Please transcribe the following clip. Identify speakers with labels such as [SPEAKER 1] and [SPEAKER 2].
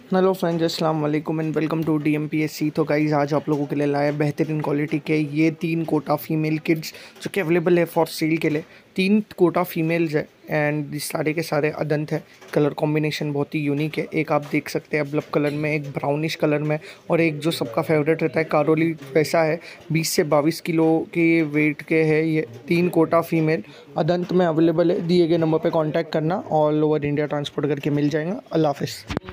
[SPEAKER 1] Hello friends, अस्सलाम वालेकुम and welcome to DMPSC। तो गाइज़ आज आप लोगों के लिए लाया बेहतरीन क्वालिटी के ये 3 कोटा फीमेल किड्स जो कि अवेलेबल है फॉर सेल के लिए। 3 कोटा फीमेल्स है एंड सारे के सारे अदंत है। कलर कॉम्बिनेशन बहुत ही यूनिक है। एक आप देख सकते हैं ब्लैक कलर में, एक ब्राउनिश कलर में और एक जो सबका फेवरेट रहता है कारोली वैसा है। 20 से 22 किलो के वेट के है ये 3 कोटा फीमेल अदंत में अवेलेबल है। दिए गए नंबर पर कॉन्टैक्ट करना, ऑल ओवर इंडिया ट्रांसपोर्ट करके मिल जाएगा। अल्लाह हाफ़िज़।